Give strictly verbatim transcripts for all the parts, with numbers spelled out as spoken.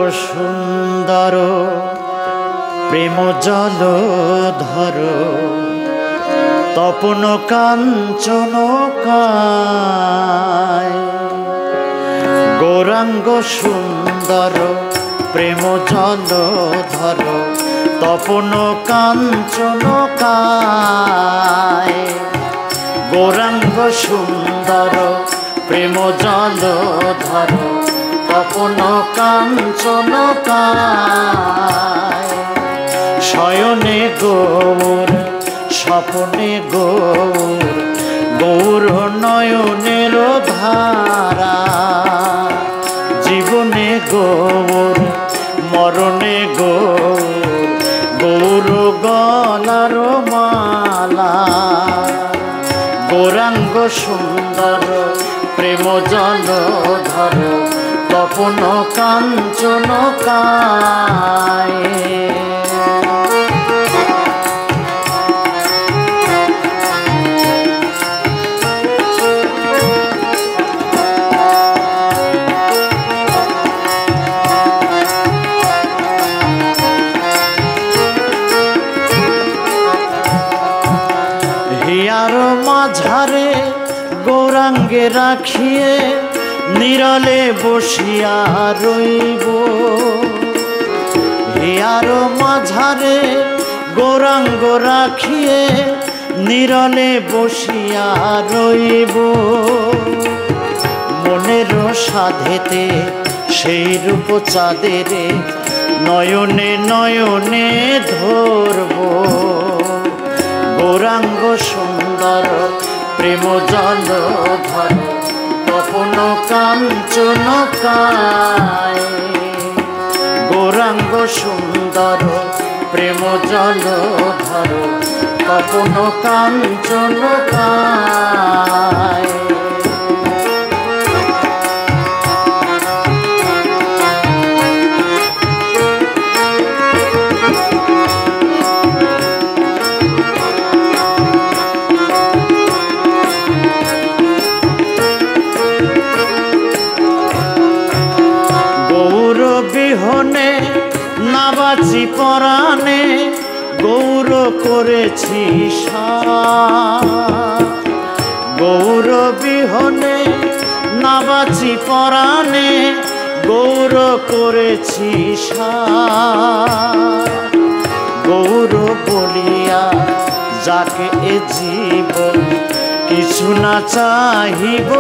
সুন্দর প্রেম জলধর তপন কাঞ্চন কায়। গৌরাঙ্গ সুন্দর প্রেম জলধর তপন কাঞ্চন কায়। গৌরাঙ্গ সুন্দর প্রেম জলধর তপন কাঞ্চন কায়। শয়নে গৌর স্বপনে গৌর গৌর নয়নের ধারা। জীবনে গৌর মরণে গৌর গৌর গলার মালা। গৌরাঙ্গ সুন্দর প্রেম জলধর তপন কাঞ্চন কায়। হিয়ার মাঝারে গৌরাঙ্গে রাখিয়ে নিরলে বসিয়া রইব। হিয়ার মাঝারে গৌরাঙ্গ রাখিয়ে নিরলে বসিয়া রইব। মনের সাধেতে সেই রূপ চাঁদেরে নয়নে নয়নে ধরব। গৌরাঙ্গ সুন্দর প্রেম জলধর তপন কাঞ্চন কায়। গৌরাঙ্গ সুন্দর প্রেম জলধর তপন কাঞ্চন কায়। বিহনে না বাঁচি পরাণে গৌর করেছি সাধ। গৌর বিহনে না বাঁচি পরাণে গৌর করেছি সাধ। গৌর বলিয়া যাকে এ জীবন কিছু না চাহিব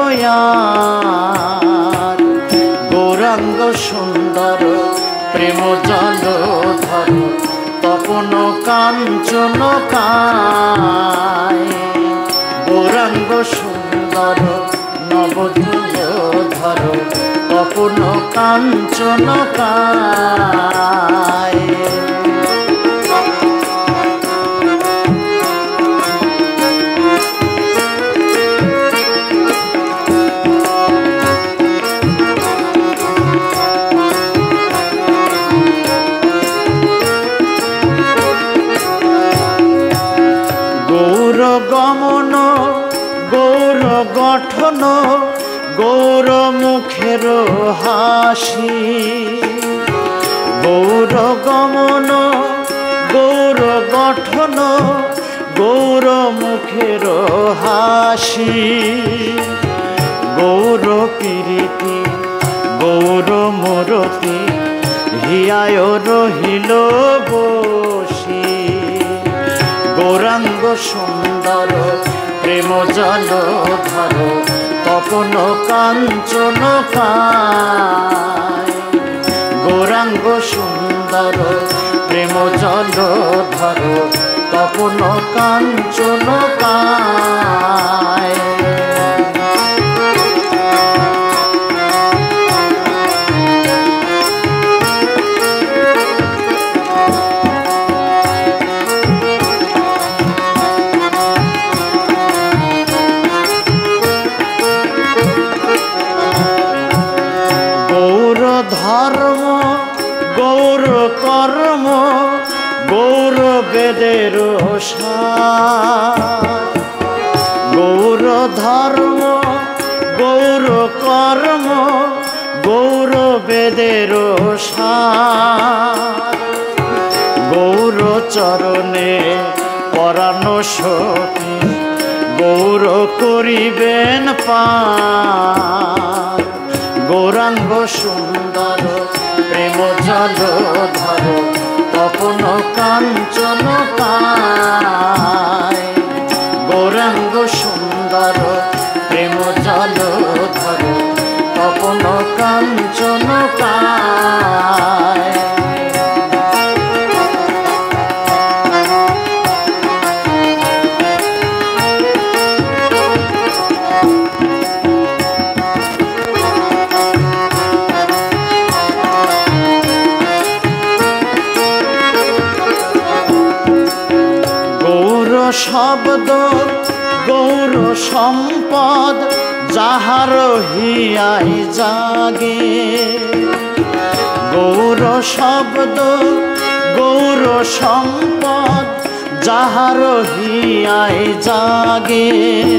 আর। গৌরাঙ্গ সুন্দর প্রেম জলধর তপন কাঞ্চন কায়। গৌরাঙ্গ সুন্দর নবধর তপন কাঞ্চন কায়। গৌর গমন গৌর গঠন গৌর মুখের হাসি। গৌর গমন গৌর গঠন গৌর মুখের হাসি। গৌর প্রীতি গৌর মূরতি হিয়ায় রহিল বসি। গৌরাঙ্গ সুন্দর প্রেম জলধর তপন কাঞ্চন কায়। গৌরাঙ্গ সুন্দর প্রেম জলধর তপন কাঞ্চন কায়। ধর্ম গৌর কর্ম গৌর বেদের সার। গৌর ধর্ম গৌর কর্ম গৌর বেদের সার, গৌর চরণে পরানো সখী গৌর করিবেন পার। গৌরাঙ্গ সুন্দর প্রেম জলধর তপন কাঞ্চন পায়। গৌরাঙ্গ সুন্দর প্রেম জলধর তপন কাঞ্চন পায়। শব্দ গৌর সম্পদ যাহার হিয়াই জাগে। গৌর শব্দ গৌর সম্পদ যাহার হিয়াই জাগে।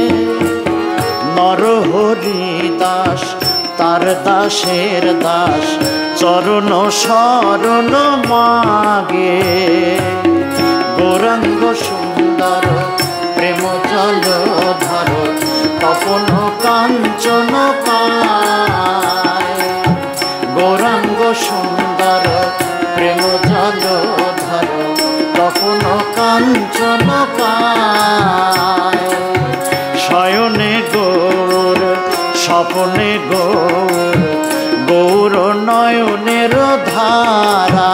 নরহরি দাস তার দাসের দাস চরণ শরণ মাগে। গৌরাঙ্গ সুন্দর প্রেম জলধর তপন কাঞ্চন পায়। গৌরাঙ্গ সুন্দর প্রেম জলধর তপন কাঞ্চন পায়। শয়নে গৌর স্বপনে গৌর গৌর নয়নের ধারা।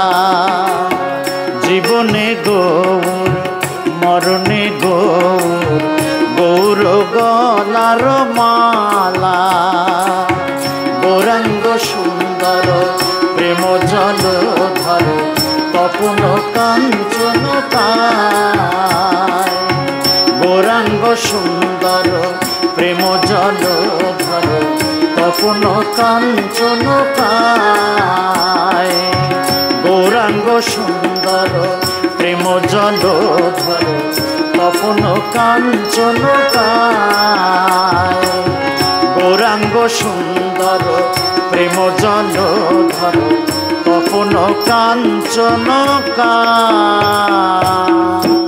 জীবনে গৌর মরণে গৌর গৌর গলার মালা। গৌরাঙ্গ সুন্দর প্রেম জলধর তপন কাঞ্চন পায়। গৌরাঙ্গ সুন্দর প্রেম জলধর তপন কাঞ্চন পায়। গৌরাঙ্গ সুন্দর প্রেম জলধর তপন কাঞ্চন পায়। গৌরাঙ্গ সুন্দর প্রেম জলধর তপন কাঞ্চন পায়।